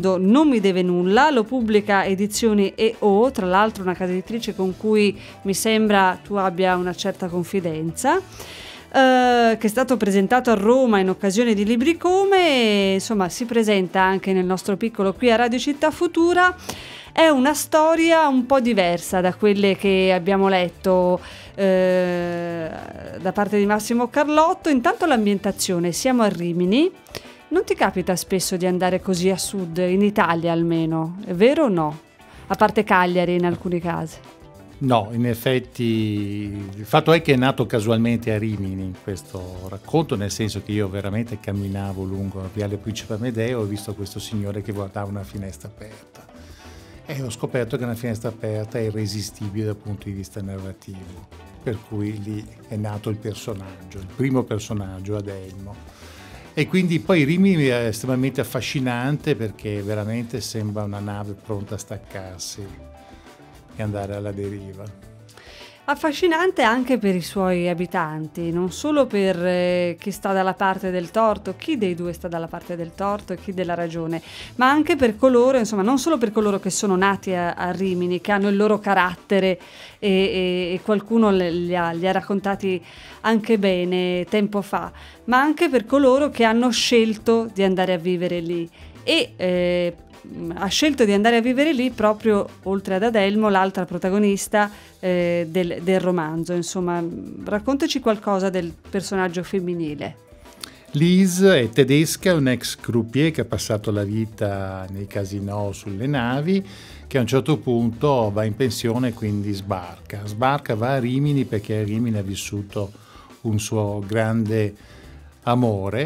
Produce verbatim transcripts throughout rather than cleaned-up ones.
secondo Non mi deve nulla, lo pubblica Edizioni E O, tra l'altro una casa editrice con cui mi sembra tu abbia una certa confidenza, eh, che è stato presentato a Roma in occasione di Libri Come, e, insomma si presenta anche nel nostro piccolo qui a Radio Città Futura. È una storia un po' diversa da quelle che abbiamo letto eh, da parte di Massimo Carlotto. Intanto l'ambientazione, siamo a Rimini. Non ti capita spesso di andare così a sud, in Italia almeno, è vero o no? A parte Cagliari in alcuni casi. No, in effetti il fatto è che è nato casualmente a Rimini questo racconto, nel senso che io veramente camminavo lungo la Viale Principe Amedeo e ho visto questo signore che guardava una finestra aperta. E ho scoperto che una finestra aperta è irresistibile dal punto di vista narrativo, per cui lì è nato il personaggio, il primo personaggio, Adelmo. E quindi poi Rimini è estremamente affascinante perché veramente sembra una nave pronta a staccarsi e andare alla deriva. Affascinante anche per i suoi abitanti, non solo per eh, chi sta dalla parte del torto, chi dei due sta dalla parte del torto e chi della ragione, ma anche per coloro, insomma, non solo per coloro che sono nati a, a Rimini, che hanno il loro carattere e, e, e qualcuno le, li, ha, li ha raccontati anche bene tempo fa, ma anche per coloro che hanno scelto di andare a vivere lì e eh, ha scelto di andare a vivere lì proprio, oltre ad Adelmo, l'altra protagonista eh, del, del romanzo. Insomma, raccontaci qualcosa del personaggio femminile. Liz è tedesca, è un ex croupier che ha passato la vita nei casinò sulle navi, che a un certo punto va in pensione e quindi sbarca. Sbarca, va a Rimini perché a Rimini ha vissuto un suo grande amore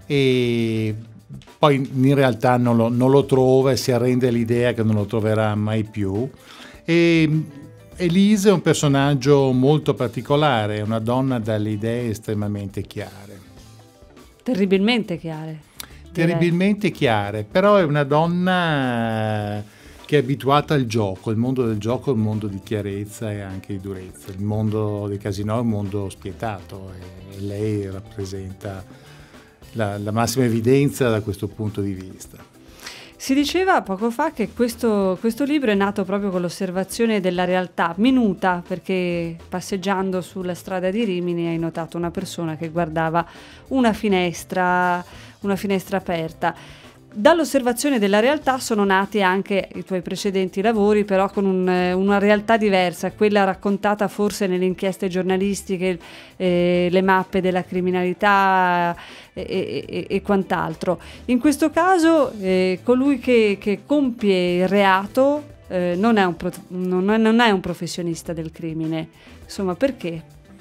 e poi in realtà non lo, non lo trova e si arrende all'idea che non lo troverà mai più. E Elise è un personaggio molto particolare, è una donna dalle idee estremamente chiare. Terribilmente chiare. Terribilmente chiare, però è una donna che è abituata al gioco. Il mondo del gioco è un mondo di chiarezza e anche di durezza. Il mondo dei casinò è un mondo spietato e lei rappresenta La, la massima evidenza da questo punto di vista. Si diceva poco fa che questo, questo libro è nato proprio con l'osservazione della realtà minuta, perché passeggiando sulla strada di Rimini hai notato una persona che guardava una finestra, una finestra aperta. Dall'osservazione della realtà sono nati anche i tuoi precedenti lavori, però con un, una realtà diversa, quella raccontata forse nelle inchieste giornalistiche, eh, le mappe della criminalità e, e, e quant'altro. In questo caso eh, colui che, che compie il reato eh, non, è un pro, non, è, non è un professionista del crimine. Insomma, perché?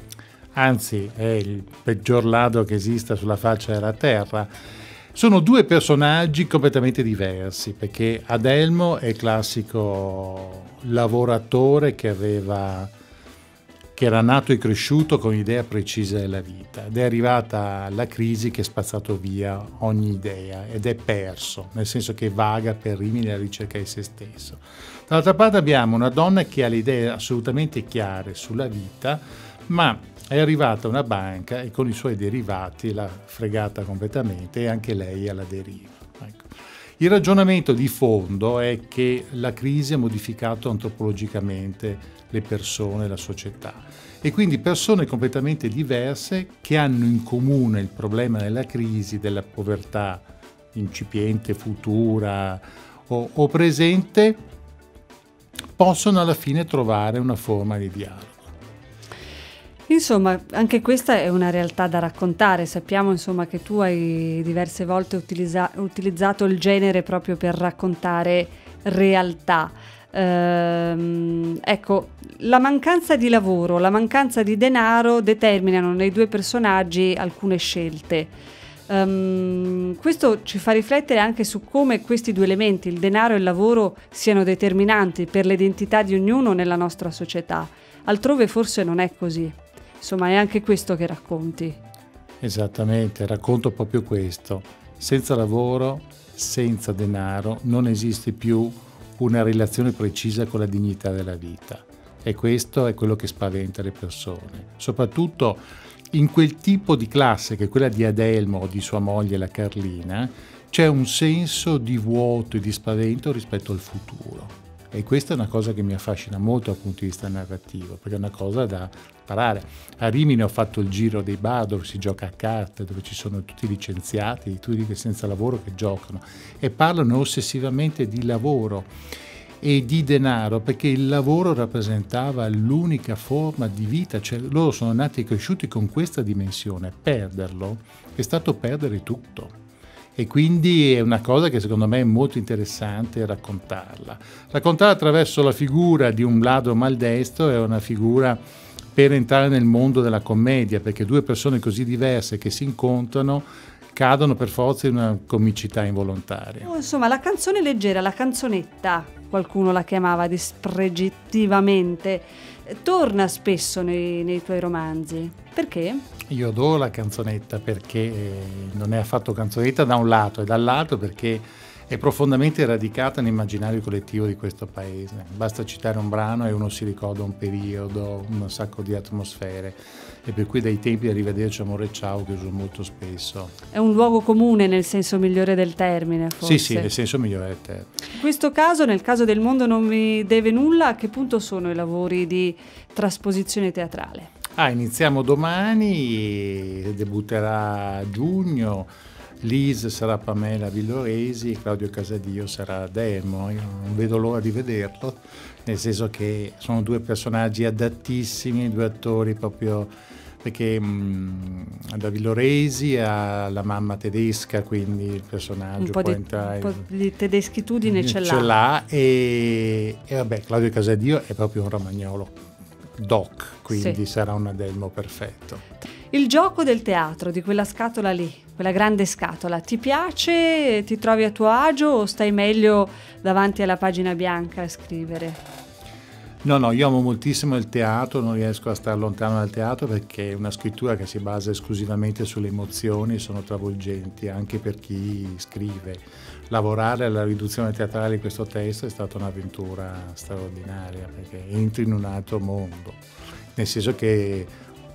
Anzi, è il peggior ladro che esista sulla faccia della terra. Sono due personaggi completamente diversi, perché Adelmo è il classico lavoratore che aveva, che era nato e cresciuto con un'idea precisa della vita, ed è arrivata la crisi che ha spazzato via ogni idea ed è perso, nel senso che vaga per Rimini alla ricerca di se stesso. Dall'altra parte abbiamo una donna che ha le idee assolutamente chiare sulla vita, ma è arrivata a una banca e con i suoi derivati l'ha fregata completamente e anche lei è alla deriva. Ecco. Il ragionamento di fondo è che la crisi ha modificato antropologicamente le persone, la società, e quindi persone completamente diverse che hanno in comune il problema della crisi, della povertà incipiente, futura o, o presente, possono alla fine trovare una forma di dialogo. Insomma, anche questa è una realtà da raccontare. Sappiamo, insomma, che tu hai diverse volte utilizza- utilizzato il genere proprio per raccontare realtà. Ehm, ecco, la mancanza di lavoro, la mancanza di denaro determinano nei due personaggi alcune scelte. Um, questo ci fa riflettere anche su come questi due elementi, il denaro e il lavoro, siano determinanti per l'identità di ognuno nella nostra società. Altrove forse non è così. Insomma, è anche questo che racconti. Esattamente, racconto proprio questo. Senza lavoro, senza denaro, non esiste più una relazione precisa con la dignità della vita. E questo è quello che spaventa le persone. Soprattutto in quel tipo di classe, che è quella di Adelmo o di sua moglie, la Carlina, c'è un senso di vuoto e di spavento rispetto al futuro. E questa è una cosa che mi affascina molto dal punto di vista narrativo, perché è una cosa da imparare. A Rimini ho fatto il giro dei bar dove si gioca a carte, dove ci sono tutti i licenziati, tutti senza lavoro che giocano e parlano ossessivamente di lavoro e di denaro, perché il lavoro rappresentava l'unica forma di vita, cioè loro sono nati e cresciuti con questa dimensione. Perderlo è stato perdere tutto. E quindi è una cosa che secondo me è molto interessante raccontarla. Raccontarla attraverso la figura di un ladro maldestro è una figura per entrare nel mondo della commedia, perché due persone così diverse che si incontrano cadono per forza in una comicità involontaria. Oh, insomma, la canzone leggera, la canzonetta, qualcuno la chiamava dispregiativamente, torna spesso nei, nei tuoi romanzi. Perché? Io adoro la canzonetta perché non è affatto canzonetta da un lato e dall'altro perché è profondamente radicata nell'immaginario collettivo di questo paese. Basta citare un brano e uno si ricorda un periodo, un sacco di atmosfere, e per cui dai tempi di Arrivederci Amore Ciao, che uso molto spesso. È un luogo comune nel senso migliore del termine, forse. Sì, sì, nel senso migliore del termine. In questo caso, nel caso del mondo non mi deve nulla, a che punto sono i lavori di trasposizione teatrale? Ah, iniziamo domani, debutterà a giugno. Lise sarà Pamela Villoresi e Claudio Casadio sarà Adelmo. Io non vedo l'ora di vederlo, nel senso che sono due personaggi adattissimi, due attori proprio, perché mh, da Villoresi ha la mamma tedesca, quindi il personaggio un po' può di, entrare, un po' di tedeschitudine ce l'ha, ce l'ha e, e vabbè, Claudio Casadio è proprio un romagnolo doc, quindi sì, sarà un Adelmo perfetto. Il gioco del teatro, di quella scatola lì, quella grande scatola, ti piace? Ti trovi a tuo agio o stai meglio davanti alla pagina bianca a scrivere? No, no, io amo moltissimo il teatro, non riesco a stare lontano dal teatro perché è una scrittura che si basa esclusivamente sulle emozioni, sono travolgenti anche per chi scrive. Lavorare alla riduzione teatrale di questo testo è stata un'avventura straordinaria perché entri in un altro mondo, nel senso che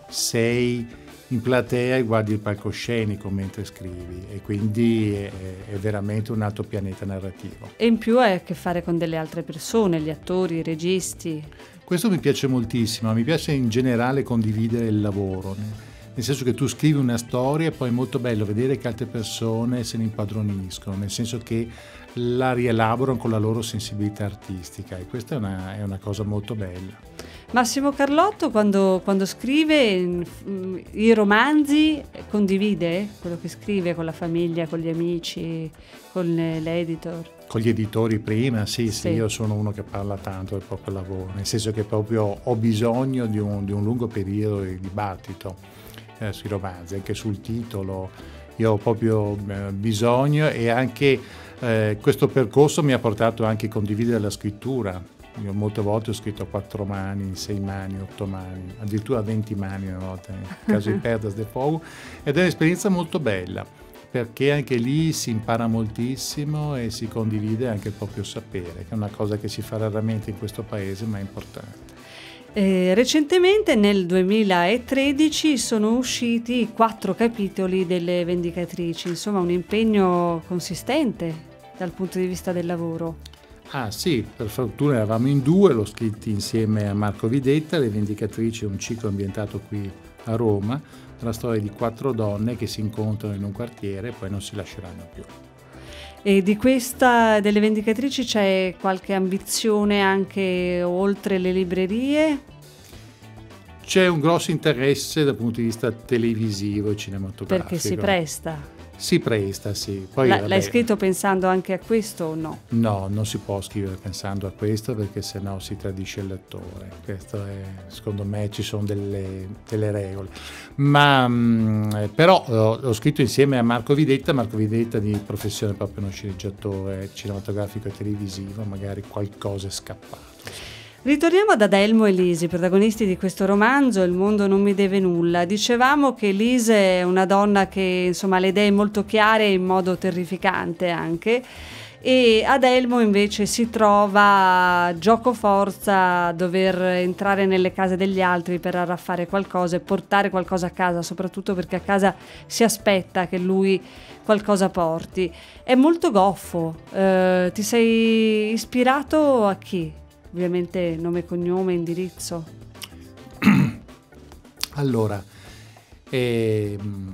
sei in platea e guardi il palcoscenico mentre scrivi e quindi è, è veramente un altro pianeta narrativo. E in più hai a che fare con delle altre persone, gli attori, i registi. Questo mi piace moltissimo, mi piace in generale condividere il lavoro, nel senso che tu scrivi una storia e poi è molto bello vedere che altre persone se ne impadroniscono, nel senso che la rielaborano con la loro sensibilità artistica e questa è una, è una cosa molto bella. Massimo Carlotto quando, quando scrive i romanzi condivide quello che scrive con la famiglia, con gli amici, con l'editor? Con gli editori prima, sì, sì, sì, io sono uno che parla tanto del proprio lavoro, nel senso che proprio ho bisogno di un, di un lungo periodo di dibattito eh, sui romanzi, anche sul titolo, io ho proprio eh, bisogno e anche eh, questo percorso mi ha portato anche a condividere la scrittura. Io molte volte ho scritto a quattro mani, sei mani, otto mani, addirittura venti mani una volta, nel caso di Perdas de Fogo, ed è un'esperienza molto bella, perché anche lì si impara moltissimo e si condivide anche il proprio sapere, che è una cosa che si fa raramente in questo paese, ma è importante. Eh, recentemente, nel duemilatredici, sono usciti quattro capitoli delle Vendicatrici, insomma un impegno consistente dal punto di vista del lavoro. Ah sì, per fortuna eravamo in due, l'ho scritti insieme a Marco Videtta. Le Vendicatrici è un ciclo ambientato qui a Roma, la storia di quattro donne che si incontrano in un quartiere e poi non si lasceranno più. E di questa delle Vendicatrici c'è qualche ambizione anche oltre le librerie? C'è un grosso interesse dal punto di vista televisivo e cinematografico. Perché si presta? Si presta, sì. Poi, La, vabbè, l'hai scritto pensando anche a questo o no? No, non si può scrivere pensando a questo perché sennò si tradisce il lettore. Questo è, secondo me ci sono delle, delle regole. Ma mh, però ho, ho scritto insieme a Marco Videtta, Marco Videtta di professione proprio uno sceneggiatore cinematografico e televisivo, magari qualcosa è scappato. Ritorniamo ad Adelmo e Lisi, protagonisti di questo romanzo Il mondo non mi deve nulla. Dicevamo che Lise è una donna che insomma ha le idee molto chiare in modo terrificante anche e Adelmo invece si trova gioco forza a dover entrare nelle case degli altri per arraffare qualcosa e portare qualcosa a casa, soprattutto perché a casa si aspetta che lui qualcosa porti. È molto goffo. Eh, ti sei ispirato a chi? Ovviamente nome, cognome, indirizzo. Allora, eh,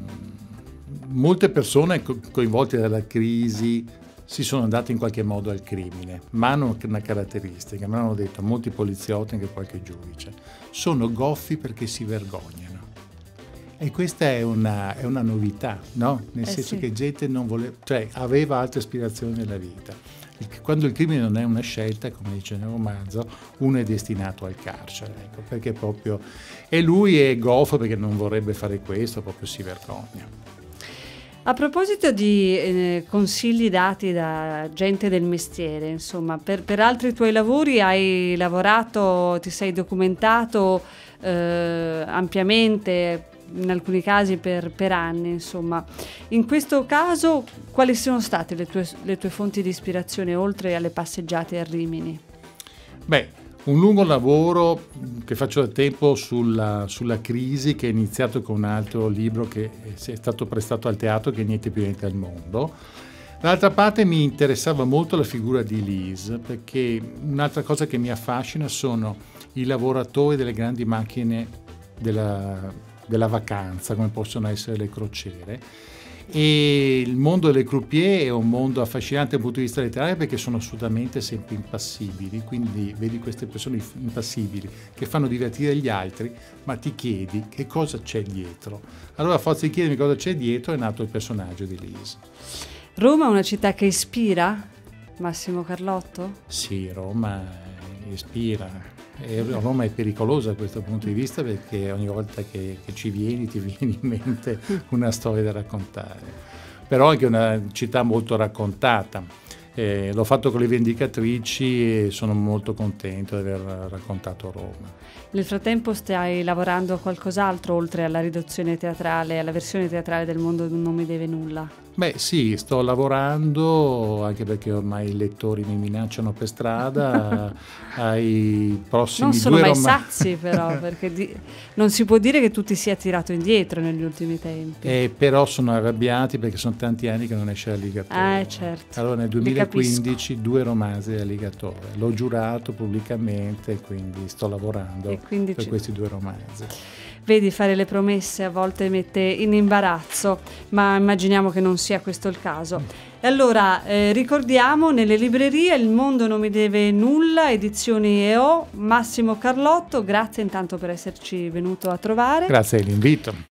molte persone co- coinvolte dalla crisi si sono andate in qualche modo al crimine, ma hanno una caratteristica, me l'hanno detto molti poliziotti, anche qualche giudice, sono goffi perché si vergognano. E questa è una, è una novità, no? Nel Eh senso sì. che gente non voleva, cioè aveva altre aspirazioni nella vita. Il- Quando il crimine non è una scelta, come dice nel romanzo, uno è destinato al carcere, ecco, perché proprio... E lui è goffo perché non vorrebbe fare questo, proprio si vergogna. A proposito di eh, consigli dati da gente del mestiere, insomma, per, per altri tuoi lavori hai lavorato, ti sei documentato eh, ampiamente, in alcuni casi per, per anni, insomma. In questo caso, quali sono state le tue, le tue fonti di ispirazione, oltre alle passeggiate a Rimini? Beh, un lungo lavoro che faccio da tempo sulla, sulla crisi, che è iniziato con un altro libro che è stato prestato al teatro, che è Niente più niente al mondo. Dall'altra parte mi interessava molto la figura di Lise, perché un'altra cosa che mi affascina sono i lavoratori delle grandi macchine della, della vacanza, come possono essere le crociere. E il mondo delle croupier è un mondo affascinante dal punto di vista letterario, perché sono assolutamente sempre impassibili, quindi vedi queste persone impassibili che fanno divertire gli altri, ma ti chiedi che cosa c'è dietro. Allora, a forza di chiedermi cosa c'è dietro, è nato il personaggio di Lise. Roma è una città che ispira, Massimo Carlotto? Sì, Roma ispira. E Roma è pericolosa da questo punto di vista, perché ogni volta che, che ci vieni ti viene in mente una storia da raccontare. Però è anche una città molto raccontata. Eh, l'ho fatto con Le Vendicatrici e sono molto contento di aver raccontato Roma. Nel frattempo stai lavorando a qualcos'altro oltre alla riduzione teatrale, alla versione teatrale del Mondo non mi deve nulla? Beh sì, sto lavorando, anche perché ormai i lettori mi minacciano per strada, ai prossimi Non sono due mai romanzi. sazi però, perché di- non si può dire che tu ti sia tirato indietro negli ultimi tempi. Eh, però sono arrabbiati perché sono tanti anni che non esce L'Alligatore. Ah, eh, certo. Allora nel Li duemilaquindici due romanzi di Alligatore. L'ho giurato pubblicamente, quindi sto lavorando E quindi per ci- questi due romanzi. Vedi, fare le promesse a volte mette in imbarazzo, ma immaginiamo che non sia questo il caso. E allora eh, ricordiamo, nelle librerie Il Mondo non mi deve nulla, edizioni E O, Massimo Carlotto, grazie intanto per esserci venuto a trovare. Grazie dell'invito.